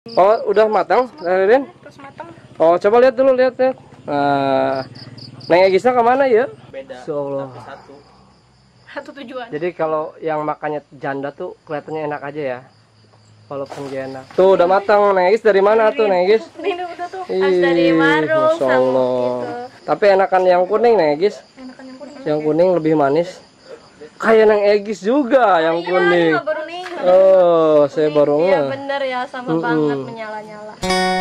Oh, udah matang, Ririn? Terus matang. Oh, coba lihat dulu, lihat. Nah, Neng Egisnya kemana ya? Beda. Allah. Satu tujuan. Jadi kalau yang makannya janda tuh kelihatannya enak aja ya. Walaupun dia enak. Tuh udah matang, Neng Egis dari mana tuh, Neng Egis? Ini udah tuh. Ih, Dari warung Masya sama Allah. gitu. Tapi enakan yang kuning, Neng Egis. Enakan yang kuning. Yang kuning lebih manis. Kayak Neng Egis juga yang kuning. Iya, baru nih. Oh, saya baru Iya ngeh. bener ya, sama banget menyala-nyala.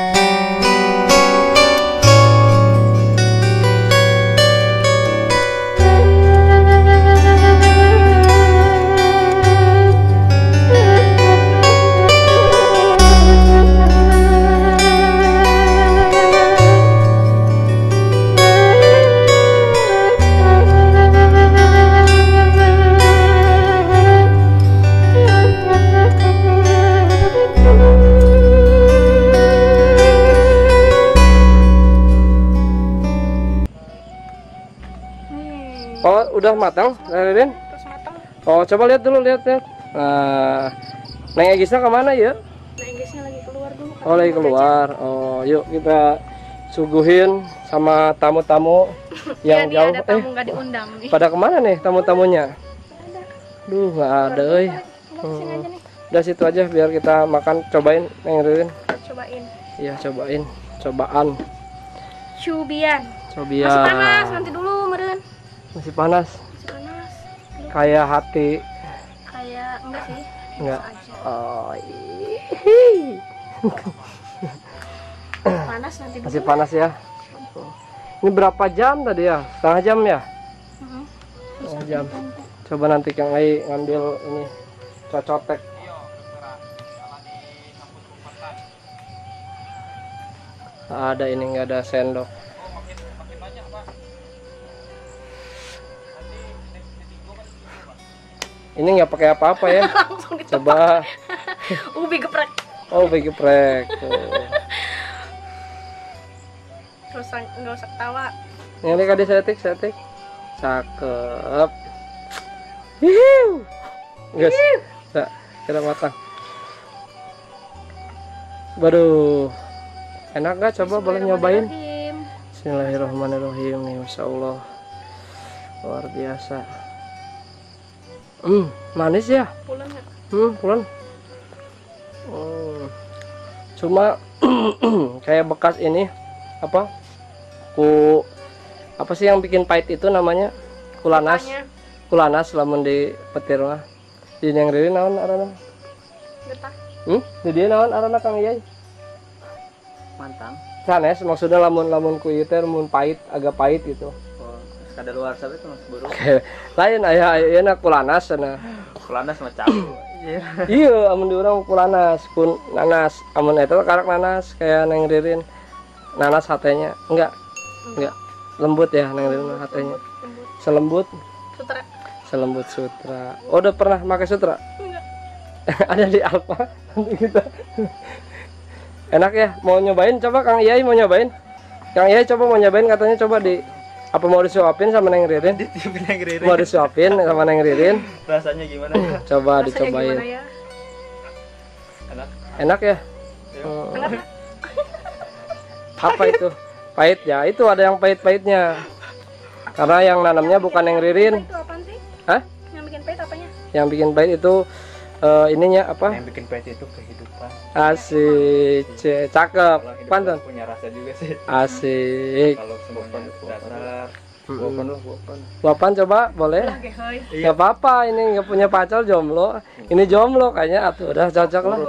Oh, udah matang, Ririn? Terus matang. Oh, coba lihat dulu, lihat. Nah, Neng Egisnya kemana ya? Nah, Inggrisnya lagi keluar dulu. Oh, lagi keluar. Oh, yuk kita suguhin sama tamu-tamu yang Iya, jauh. ada tamu nggak diundang nih. Pada kemana nih tamu-tamunya? Duh, nggak ada, euy. Sini aja nih. Udah situ aja biar kita makan. Cobain, Neng Ririn. Cobain. Iya, cobain. Cobaan. Cubian. Cobian. Masih panas, nanti dulu meren. Masih panas. Masih panas. Kayak hati. Kayak enggak sih? Enggak. Biasa aja. Oh, Panas nanti dulu. masih panas ya. Ini berapa jam tadi ya? Setengah jam ya? Mhm. Setengah jam. Coba nanti Kang Ai ngambil ini cocotek. Ada ini, nggak ada sendok. Ini nggak pakai apa-apa ya. Langsung ditepak. Coba. Ubi geprek. Oh, bagi geprek. Terus nggak usah ketawa. Ini kali setik. Cakep. Hiu. Guys, kita matang. Baru enak gak? Coba boleh nyobain. Bismillahirrahmanirrahim. Masya Allah, luar biasa. Manis ya. Pulang nggak? Pulen. Cuma kayak bekas ini apa? Apa sih yang bikin pahit itu namanya? Kulanas. Apanya? Kulanas lamun di petir mah. Di yang Riri naon arana? Getah. Di dia naon arana Kang Iyai? Mantang. Sanes maksudnya lamun ku ieu teh mun pahit, agak pahit gitu. Oh, kada luar sabe itu Mas Buru. Lain aya ayeuna kulanas cenah. Kulanas macam. Iya. Iya, amun di urang kulanas, kun nanas. Amun eta karak nanas kayak Neng Ririn. Nanas hatenya. Enggak. Lembut ya Neng Ririn hatenya. Lembut. Selembut, Sutra. selembut sutra. Oh, udah pernah pakai sutra? Enggak. Ada di Alfa. Nanti kita. Enak ya? Mau nyobain? Coba Kang Iyai mau nyobain? Kang Iyai coba mau nyobain, katanya coba di apa mau disuapin sama Neng Ririn? Ditipin yang Ririn. Mau disuapin sama Neng Ririn? Rasanya gimana? Coba Rasanya dicobain. gimana ya? Enak. Enak ya? Iya. Enak. Apa itu? Pahit ya? Itu ada yang pahit-pahitnya. Karena yang nanamnya bukan Neng Ririn. Itu apaan sih? Hah? Yang bikin pahit apanya? Yang bikin pahit itu ininya apa? Yang bikin pahit itu kehidupan. Asik, cakep, Kalau hidup pantun. punya rasa juga sih. Asik. Kalau semuanya dasar. Buapan. Bapak coba boleh? Lah ge heuy. Gak apa-apa, ini nggak punya pacar jomblo. Ini jomblo kayaknya, atuh udah cocok lah.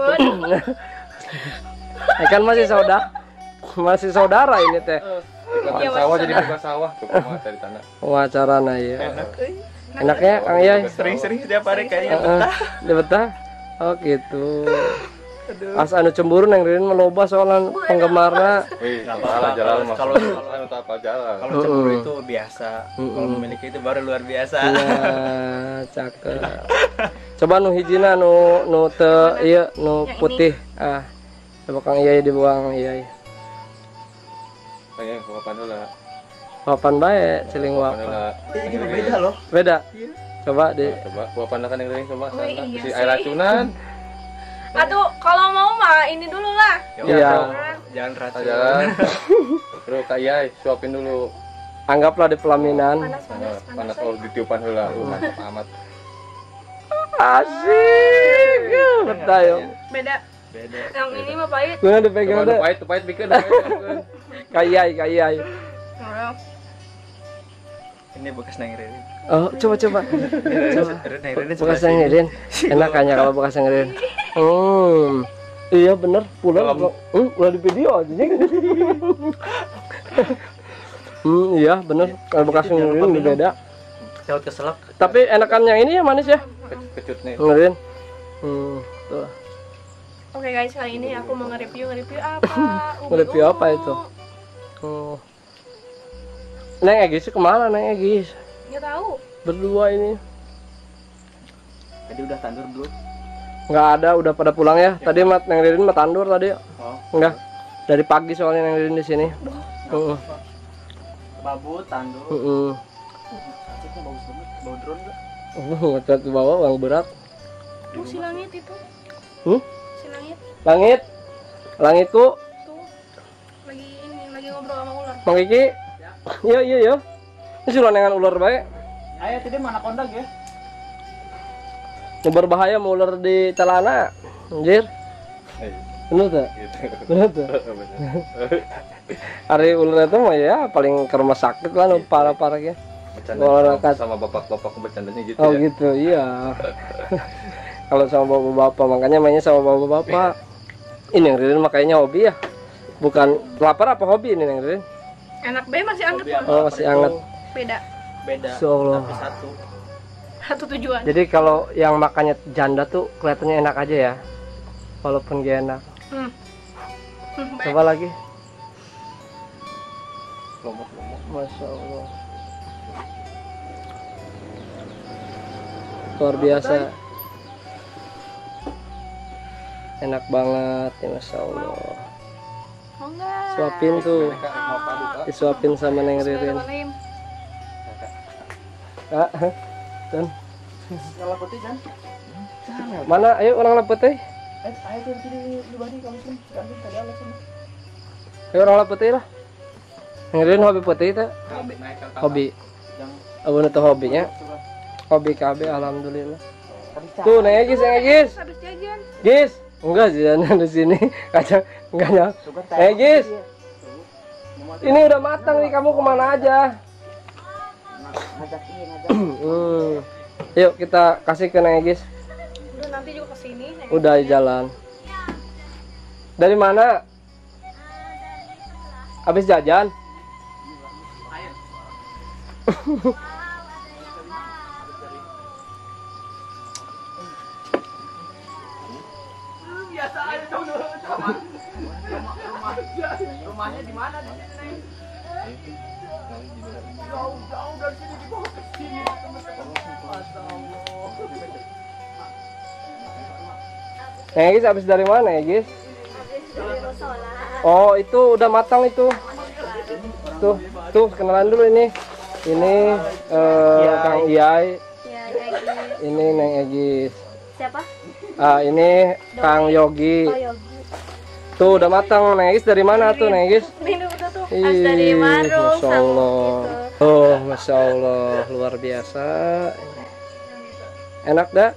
Kan masih saudara ini teh. Iya, sawah masih jadi buka sawah tuh mah dari tanah. Wacarana ya. Enak. Enaknya Kang Iyai. Sering-sering setiap hari kayaknya Heeh, betah. dia betah. Oh gitu. As anu cemburu Neng Ririn meloba soalan penggemarna. Wih, Nggak salah apa-apa. jalan mah. Kalau- Anu tak apa jalan. Kalau cemburu itu biasa. Kalau memiliki itu baru luar biasa. Iya, cakep. Coba nu hijina nu teu ieu nu Yang putih. Ah. Coba Kang Iyai dibuang Iyai. Pengen kapan dulu lah. Papan bae celing Kapan wapan. lah. Ini beda loh. Beda. Coba di Coba kapan lah kan yang lain coba Oh, sana. iya Si sih. air racunan. Aduh, kalau mau mah ini dulu lah. Iya. Jangan racun. Jalan. Terus Kak Yai suapin dulu. Anggaplah di pelaminan. Panas, panas, Panas panas. kalau ditiupan heula. Mantap amat. Asik. Betul. Beda. Beda. Yang ini mah pahit. Guna dipegang Coba deh. pahit bikin. Kayai. Oh, Ini bekas Neng Ririn. Oh, coba. Neng Ririn Bekas yang ngirin. Enak kayaknya kalau bekas yang ngirin. Iya bener, pulang udah di video aja. Iya bener, kalau bekas yang ngirin beda. Caut keselak. Tapi enakan yang ini ya manis ya. Kecut nih. Ngirin. Tuh. Oke guys, kali ini aku mau nge-review apa? Nge-review apa itu? Neng Egis kemana Neng Egis? Nggak tahu. Berdua ini. Tadi udah tandur belum? Nggak ada, udah pada pulang ya. Tadi Neng Ririn mah tandur tadi. Oh. Enggak. Dari pagi soalnya Neng Ririn di sini. Babu tandur. Cantiknya bagus banget. Bawa drone enggak? Ngecat ke bawah uang berat. Tuh si langit itu. Si langit Langitku, tuh lagi ngobrol sama ular. Mang Kiki. Iya. Ini sudah dengan ular baik. Ayo tadi mana kondak ya? Ini berbahaya mau ular di celana. Anjir. Bener tuh? Bener tuh? Hari ular itu mah ya paling ke rumah sakit lah, parah-parah ya. Bercanda sama bapak-bapak bercandanya gitu Oh ya. gitu, iya. Kalau sama bapak-bapak, makanya mainnya sama bapak-bapak. Ini yang Ririn makanya hobi ya. Bukan lapar apa hobi ini yang Ririn? Enak be masih anget kok. Oh masih hangat. Beda. Insyaallah. Tapi satu. Satu tujuan. Jadi kalau yang makannya janda tuh kelihatannya enak aja ya. Walaupun gak enak. Coba lagi. Masya Allah. Luar biasa. Enak banget ya Masya Allah. Oh enggak. Suapin tuh. Disuapin sama Neng Ririn. Bismillahirrahmanirrahim. Dan Kalau putih kan? mana? Ayo orang lepet teh. Ayo tuh di badi kamu sini. Ganti tadi alas sini. Ayo orang lepet teh lah. Neng Ririn hobi putih teh. Hobi. Abang itu hobinya. Hobi KB alhamdulillah. Tuh Neng Egis. Habis jajan. Gis, enggak jajanan di sini. Kacang enggak nyam. Gis. Ini udah matang nih, kamu kemana aja? Yuk kita kasih ke Neng Egis. Udah nanti juga kesini. Udah di jalan. Dari mana? Habis jajan? Rumahnya di mana di sini? Jauh dari sini dibawa ke sini. Neng Egis habis dari mana Egis? Oh itu udah matang itu. Tuh kenalan dulu ini. Ini Kang Iyai. Ya, Egi. Ini Neng Egis. Siapa? Ini Kang Yogi. Oh, Yogi. Tuh udah matang. Neng Egis dari mana tuh Neng Egis? Ini udah tuh. Ih, Dari warung Masya sama Allah. gitu. Oh, Masya Allah, luar biasa. Enak dah.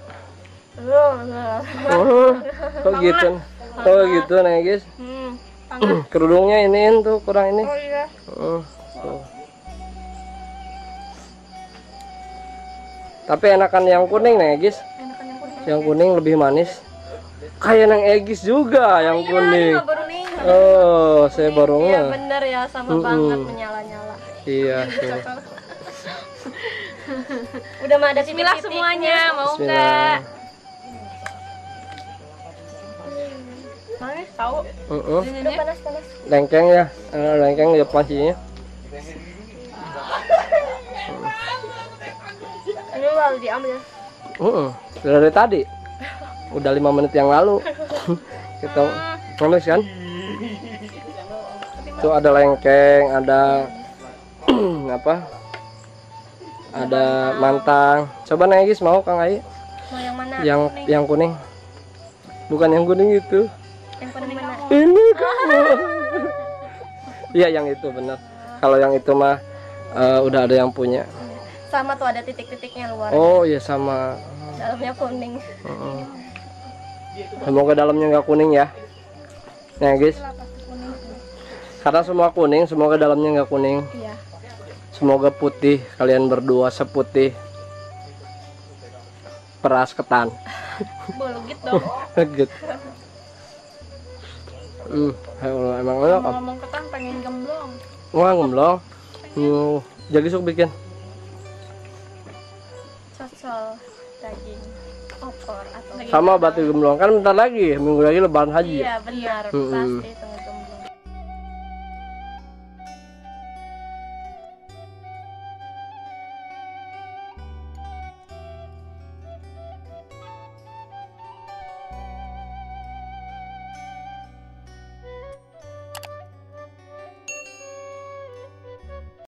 Oh gitu. Oh gitu, Neng Egis. Kerudungnya ini tuh kurang ini. Oh iya. Tuh. Tapi enakan yang kuning Neng Egis. Enakan yang kuning. Yang kuning lebih manis. Kayak Neng Egis juga yang kuning. Baru nih. Oh, saya baru Iya ngeh. bener ya, sama banget menyala-nyala. Iya. Tuh. Udah mah ada bismillah semuanya, mau enggak? Bismillah. Manis tahu. Udah panas-panas. Lengkeng ya, lengkeng ya pastinya. Ini baru diambil. Dari tadi. Udah 5 menit yang lalu. Kita panas kan? Tuh ada lengkeng, ada apa? Ada mantang. Coba Neng Egis mau Kang Ai? Mau yang mana? Yang kuning. Bukan yang kuning itu. Yang kuning mana? Ini kamu. Iya yang itu benar. Kalau yang itu mah udah ada yang punya. Sama tuh ada titik-titiknya luar. Oh iya sama. Dalamnya kuning. Semoga dalamnya nggak kuning ya. Nah guys. Karena semua kuning, semoga dalamnya nggak kuning. Iya. Semoga putih. Kalian berdua seputih peras ketan. Bolugit dong. Gitu. Emang enak. Ngomong ketan pengen gemblong. Wah gemblong. Jadi sok bikin. Cocol daging opor atau daging Sama kapal. batu gemblong kan bentar lagi, minggu lagi lebaran haji. Iya benar, pasti tunggu gemblong.